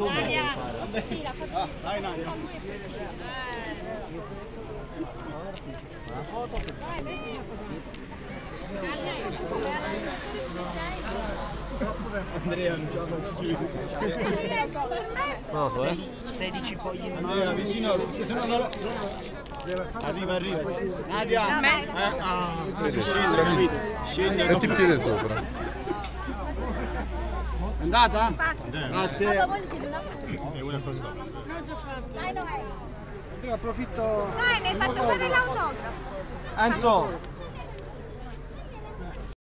Sì, la foto. Dai Nadia. Con lui è più Andrea non ce la faccio più. No, 16 fogli. Andrea vicino perché sennò non... Arriva. Nadia! Si scende, capito? Scende. Metti il piede sopra. È andata? Grazie. Dai, dov'è? Io approfitto. Dai, mi hai fatto fare l'autografo. Enzo,